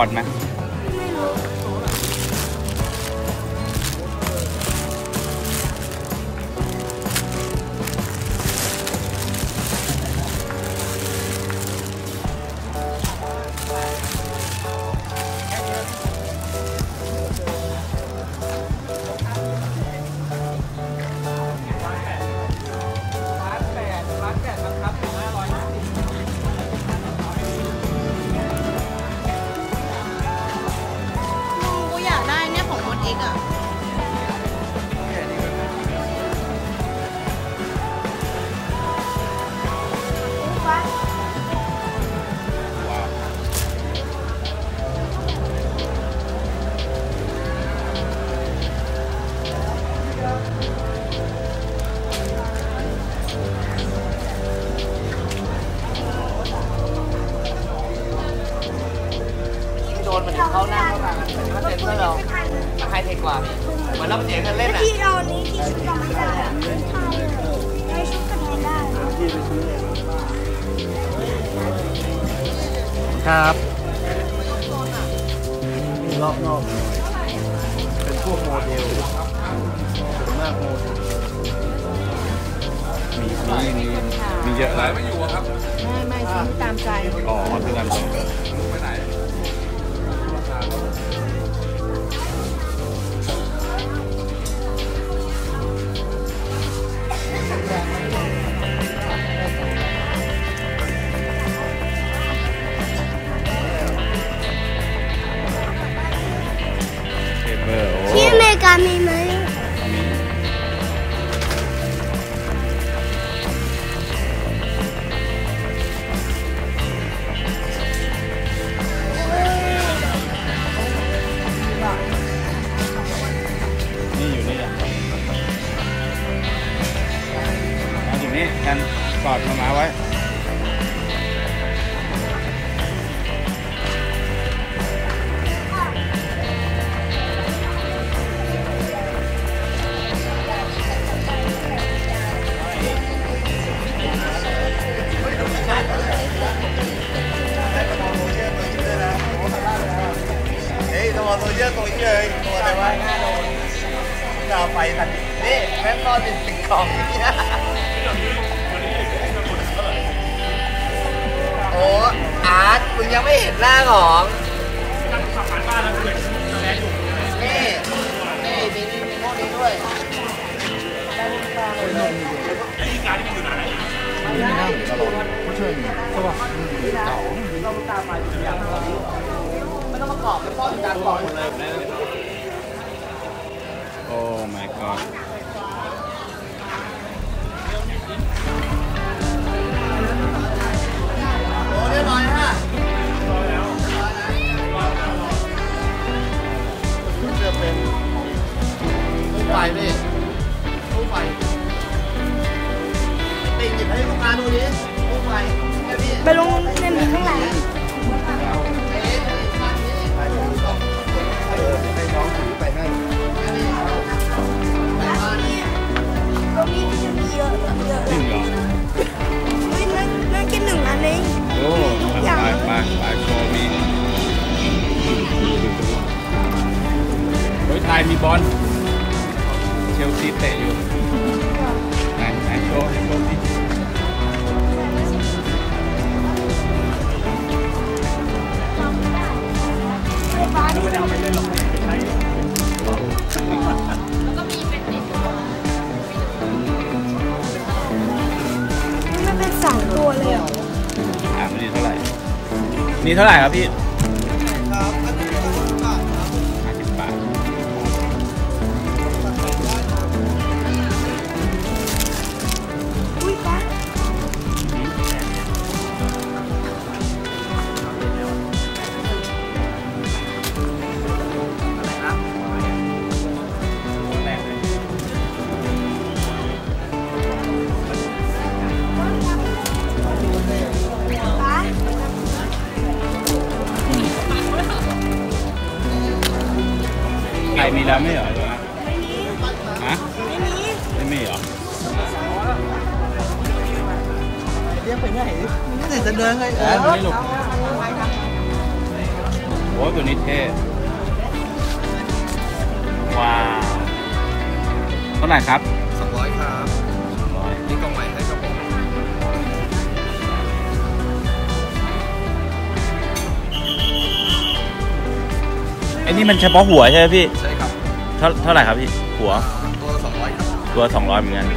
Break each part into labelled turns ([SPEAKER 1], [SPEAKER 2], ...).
[SPEAKER 1] อลไหม
[SPEAKER 2] เขาหน้าเข้ามาถ้าเซ็นเซอร์เราไฮเทคกว่าเหมือนเราเสียงกันเล่นอ่ะที่เรานี้ที่ชุดเราไม่ได้ไม่ชุดกันได้
[SPEAKER 1] ครับ
[SPEAKER 3] รอบนอกเป็นพวกโมเดลมากโมเดล
[SPEAKER 1] มีเยอะเลย
[SPEAKER 4] ไม่อยู่ครับ
[SPEAKER 5] ไม่ซื้อตามใจ
[SPEAKER 1] อ๋อซื้อตามใจ
[SPEAKER 4] ไปไหน
[SPEAKER 2] ที่อเมริกามีไหม
[SPEAKER 1] นี่อยู่นี่อยู่นี่กันกอดมาไว้
[SPEAKER 3] ตัวเยอะตัวเยอะตัวอะไรวะจะเอาไปทันนี่แม่งนอนติดสิ่งของเนี่ยโอ้อาร์ตคุณยังไม่เห็นหน้าของนี่มีพวกนี้ด้วย
[SPEAKER 4] ไอ้การที่มันอยู่ไหน
[SPEAKER 3] ตลอดผู้ช่วยใช่ป่ะ
[SPEAKER 2] ต้องตามมาอย่างนี้ไม่ต้องประกอบเป็นป้อนการกรอบหมดเลย
[SPEAKER 1] โอ้ my god
[SPEAKER 3] โอ้เรียบร้อยฮะจะเป็นตู้ไฟพี่ตู้ไฟติดหยิบให้ลูกค้าดูดิตู้ไฟ
[SPEAKER 2] ไปลงในมีข้างหลัง
[SPEAKER 3] ให้น้องถือไปให้
[SPEAKER 2] ตรงนี้จะมีเยอะ
[SPEAKER 1] จริงเหรอ
[SPEAKER 2] น่ากินหนึ่งอันนี้
[SPEAKER 1] โอ้มาโชว์มีไทยมีบอลเชลซีเตะอยู่ไหนโชว์ดิ
[SPEAKER 4] ไม่ได้เอาไปเล่นหรอกใช้
[SPEAKER 2] แล้วก็มีเป็นติดมันเป็น2 ตัวเลยเหรอ
[SPEAKER 1] มันนี่เท่าไหร่ครับพี่
[SPEAKER 3] ครับอันนี้50 บาทครับ
[SPEAKER 1] 50 บาท
[SPEAKER 2] อุ้ยป้า
[SPEAKER 1] ไก่มีแล้วไม่เหรอฮะไม่มีเหรอ
[SPEAKER 3] เรียกไปไหนนี่จะเดินไง
[SPEAKER 1] ไม่หลบโอ้อ้ตัวนี้เท่ว้าวเท่าไหร่ครับ
[SPEAKER 3] 200ครับนี่กล่องใหม่ให้ครับผม
[SPEAKER 1] ไอ้นี่มันเฉพาะหัวใช่ไหมพี่
[SPEAKER 3] ใช่ครับ
[SPEAKER 1] เท่าไหร่ครับพี่หัว
[SPEAKER 3] ตัว200ครับ
[SPEAKER 1] ตัว200เหมือนกัน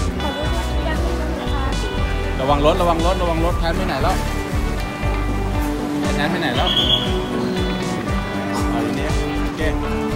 [SPEAKER 1] ระวังรถแทนไปไหนแล้วแทนไปไหนแล้วเอาอย่างนี้โอเค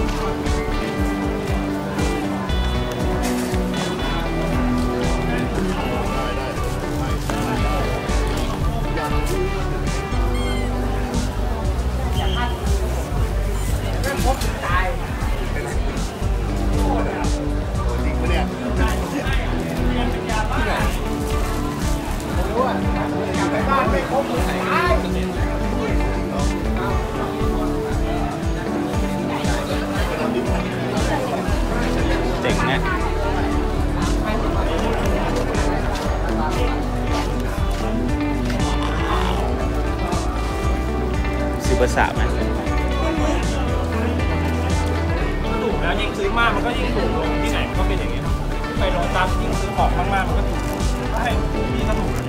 [SPEAKER 1] เจ๋งไหมซื้อภาษาไหม
[SPEAKER 4] ถูกแล้วยิ่งซื้อมากมันก็ยิ่งถูกลงที่ไหนมันก็เป็นอย่างนี้ไปโลตัสยิ่งซื้อของมากๆมันก็ถูกใช่นี่ก็ถูก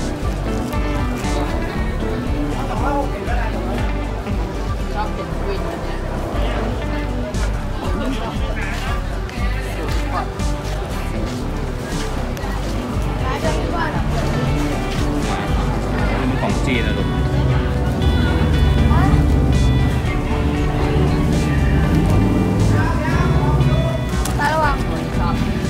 [SPEAKER 2] ชอบเป็นวินนะเนี่ย
[SPEAKER 1] มันของจีนนะลูก
[SPEAKER 2] ระวังครับ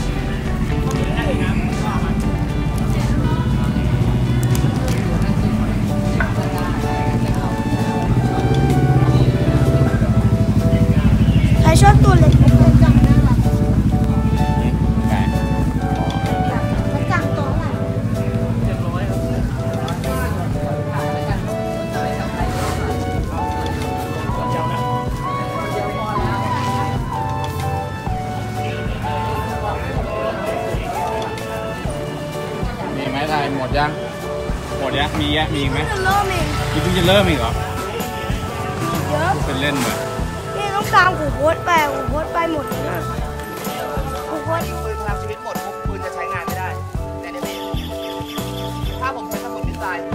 [SPEAKER 2] ใครชอบตัวเล็กผมจังได้หรอเขาจังตัวไหน
[SPEAKER 1] มีไหมไทยหมดยังมีอีกไหม
[SPEAKER 2] จะเริ่มเอง
[SPEAKER 1] นี่เพิ่งจะเริ่มอีกเหรอ
[SPEAKER 2] เยอะ
[SPEAKER 1] เป็นเล่นเลย
[SPEAKER 2] นี่ต้องตามหูโพสไปหมดเลยหูโพส
[SPEAKER 3] ยิงปืนพลังชีวิตหมดปุ๊บปืนจะใช้งานไม่ได้แต่เนี่ยพี่ถ้าผมใช้กระสุนมิสไซล์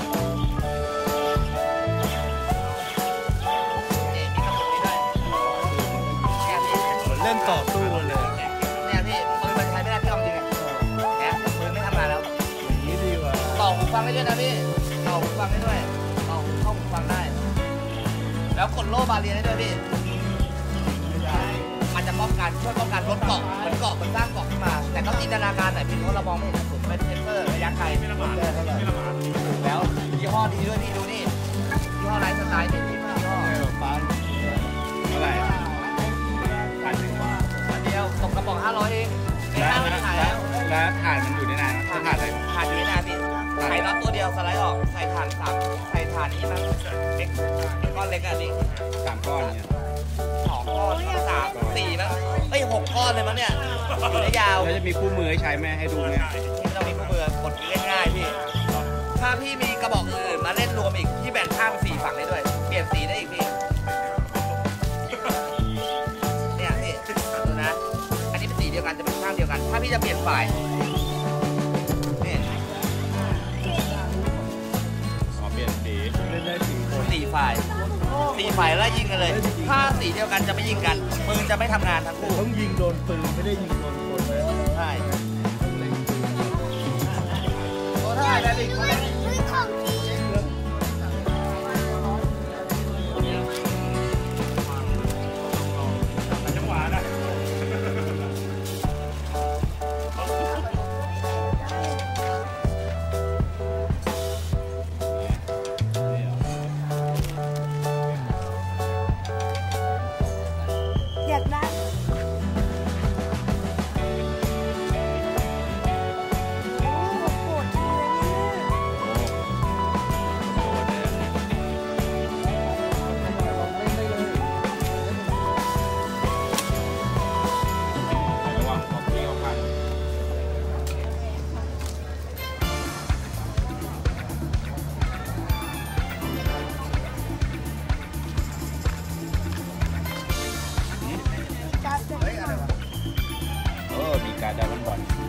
[SPEAKER 3] นี่มีกระสุนนี้ด้วยเนี่ยพี่
[SPEAKER 4] เล่นต่อสู้เลย
[SPEAKER 3] เนี่ยพี่ปืนมันใช้ไม่ได้พี่ลองยิงเนี่ยปืนไม่ทำงานแล้ว
[SPEAKER 4] อย่างนี้ดีกว่า
[SPEAKER 3] ต่อหูฟังได้ด้วยนะพี่ต่อหูฟังได้ด้วยต่อหูเข้าหูฟังได้ แล้วกดโล่บาเรียได้ด้วยพี่มันจะป้องกันช่วยป้องกันรถเกาะมันสร้างเกาะขึ้นมา แต่ก็จินตนาการหน่อยพี่เพราะเรามองไม่เห็นกระสุนเป็นเซนเซอร์ระยะไกลไม่ละหมาดแล้วยี่ห้อดีด้วยพี่ดูนี่ยี่ห้อไลฟ์สไตล์นี่พี่ยี่ห้อ
[SPEAKER 1] ปั๊มเท่าไหร่
[SPEAKER 3] อันเดียวตกกระป๋อง500เองไม่น่าไม่ได้ขายแล้ว
[SPEAKER 1] แล้วถ่านมันอยู่ได้นานถ่านอะไร
[SPEAKER 3] ถ่านอยู่ไม่นานพี่ใส่น็อตตัวเดียวสไลด์ออกใส่ถ่านใส่ถ่านนี้มาเล็กก้อนเล็กอ่ะพี่
[SPEAKER 1] 3 ก้อนเนี่ย
[SPEAKER 3] 2 ก้อน3 4มั้งเอ้ย6 ก้อนเลยมั้งเนี่ยอยู่ได้ยาว
[SPEAKER 1] แล้วจะมีคู่มือให้ใช้ไหมให้ดูไหม
[SPEAKER 3] ที่เรามีคู่มือกดเล่นง่ายพี่ถ้าพี่มีกระบอกอื่นมาเล่นรวมอีกที่แบ่งข้างเป็น4 ฝั่งได้ด้วยเปลี่ยนสีได้อีกพี่เนี่ยพี่ดูนะอันนี้เป็นสีเดียวกันจะเป็นข้างเดียวกันถ้าพี่จะเปลี่ยนฝ่ายนี่
[SPEAKER 1] อ๋อเปลี่ยนสี
[SPEAKER 4] เล่นได้4 คน
[SPEAKER 3] 4 ฝ่ายแล้วยิงกันเลยถ้าสีเดียวกันจะไม่ยิงกันปืนจะไม่ทำงานทั้งคู่
[SPEAKER 4] ต้องยิงโดนปืนไม่ได้ยิงโดนคนเลย
[SPEAKER 3] ใช่โอ้เท่าไหร่แล้วดิ
[SPEAKER 4] จังหวะนะ
[SPEAKER 2] อยากได้โอ้โหโหดจริงเลยเนี่ย
[SPEAKER 1] แต่มันบ่อน